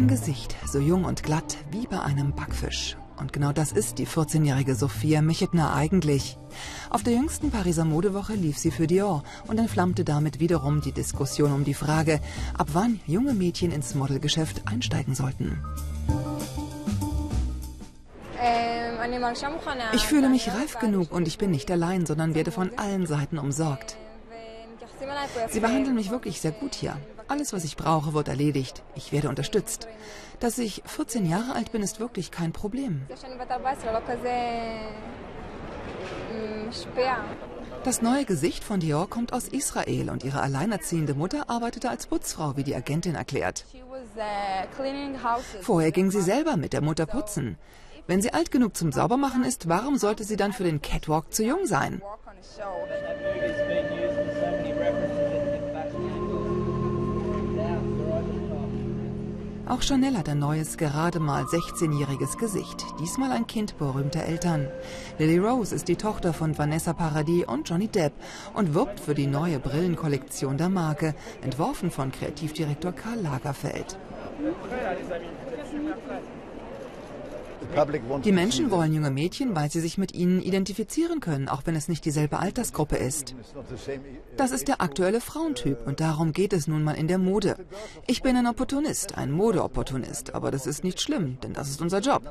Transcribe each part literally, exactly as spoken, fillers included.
Ein Gesicht, so jung und glatt wie bei einem Backfisch. Und genau das ist die vierzehnjährige Sophia Mechitner eigentlich. Auf der jüngsten Pariser Modewoche lief sie für Dior und entflammte damit wiederum die Diskussion um die Frage, ab wann junge Mädchen ins Modelgeschäft einsteigen sollten. Ich fühle mich reif genug und ich bin nicht allein, sondern werde von allen Seiten umsorgt. Sie behandeln mich wirklich sehr gut hier. Alles, was ich brauche, wird erledigt. Ich werde unterstützt. Dass ich vierzehn Jahre alt bin, ist wirklich kein Problem. Das neue Gesicht von Dior kommt aus Israel und ihre alleinerziehende Mutter arbeitete als Putzfrau, wie die Agentin erklärt. Vorher ging sie selber mit der Mutter putzen. Wenn sie alt genug zum Saubermachen ist, warum sollte sie dann für den Catwalk zu jung sein? Auch Chanel hat ein neues, gerade mal sechzehnjähriges Gesicht. Diesmal ein Kind berühmter Eltern. Lily Rose ist die Tochter von Vanessa Paradis und Johnny Depp und wirbt für die neue Brillenkollektion der Marke, entworfen von Kreativdirektor Karl Lagerfeld. Die Menschen wollen junge Mädchen, weil sie sich mit ihnen identifizieren können, auch wenn es nicht dieselbe Altersgruppe ist. Das ist der aktuelle Frauentyp und darum geht es nun mal in der Mode. Ich bin ein Opportunist, ein Modeopportunist, aber das ist nicht schlimm, denn das ist unser Job.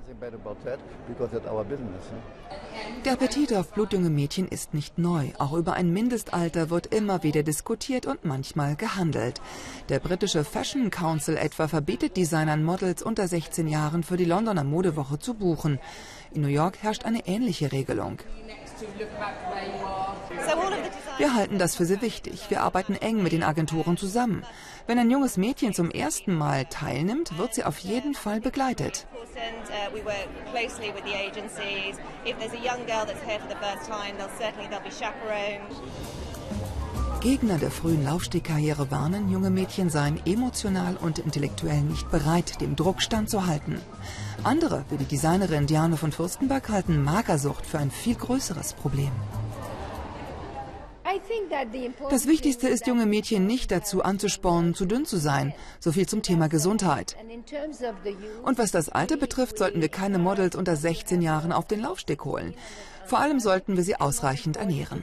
Der Appetit auf blutjunge Mädchen ist nicht neu. Auch über ein Mindestalter wird immer wieder diskutiert und manchmal gehandelt. Der britische Fashion Council etwa verbietet Designern Models unter sechzehn Jahren für die Londoner Modewoche zu buchen. In New York herrscht eine ähnliche Regelung. Wir halten das für sehr wichtig. Wir arbeiten eng mit den Agenturen zusammen. Wenn ein junges Mädchen zum ersten Mal teilnimmt, wird sie auf jeden Fall begleitet. Gegner der frühen Laufstegkarriere warnen, junge Mädchen seien emotional und intellektuell nicht bereit, dem Druck standzuhalten. Andere, wie die Designerin Diane von Fürstenberg, halten Magersucht für ein viel größeres Problem. Das Wichtigste ist, junge Mädchen nicht dazu anzuspornen, zu dünn zu sein. So viel zum Thema Gesundheit. Und was das Alter betrifft, sollten wir keine Models unter sechzehn Jahren auf den Laufsteg holen. Vor allem sollten wir sie ausreichend ernähren.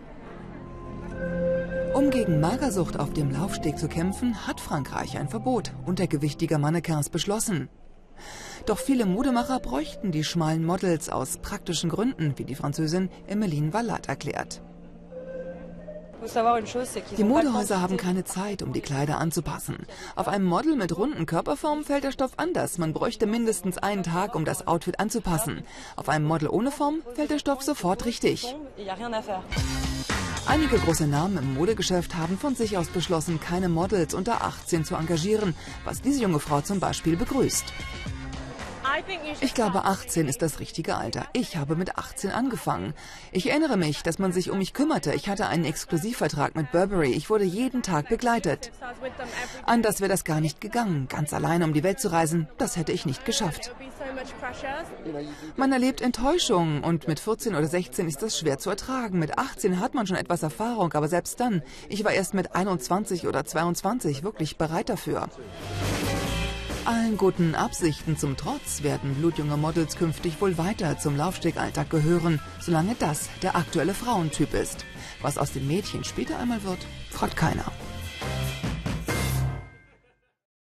Um gegen Magersucht auf dem Laufsteg zu kämpfen, hat Frankreich ein Verbot untergewichtiger Mannequins beschlossen. Doch viele Modemacher bräuchten die schmalen Models aus praktischen Gründen, wie die Französin Emmeline Vallat erklärt. Die Modehäuser haben keine Zeit, um die Kleider anzupassen. Auf einem Model mit runden Körperformen fällt der Stoff anders. Man bräuchte mindestens einen Tag, um das Outfit anzupassen. Auf einem Model ohne Form fällt der Stoff sofort richtig. Einige große Namen im Modegeschäft haben von sich aus beschlossen, keine Models unter achtzehn zu engagieren, was diese junge Frau zum Beispiel begrüßt. Ich glaube, achtzehn ist das richtige Alter. Ich habe mit achtzehn angefangen. Ich erinnere mich, dass man sich um mich kümmerte. Ich hatte einen Exklusivvertrag mit Burberry. Ich wurde jeden Tag begleitet. Anders wäre das gar nicht gegangen. Ganz alleine um die Welt zu reisen, das hätte ich nicht geschafft. Man erlebt Enttäuschungen und mit vierzehn oder sechzehn ist das schwer zu ertragen. Mit achtzehn hat man schon etwas Erfahrung, aber selbst dann, ich war erst mit einundzwanzig oder zweiundzwanzig wirklich bereit dafür. Allen guten Absichten zum Trotz werden blutjunge Models künftig wohl weiter zum Laufstegalltag gehören, solange das der aktuelle Frauentyp ist. Was aus den Mädchen später einmal wird, fragt keiner.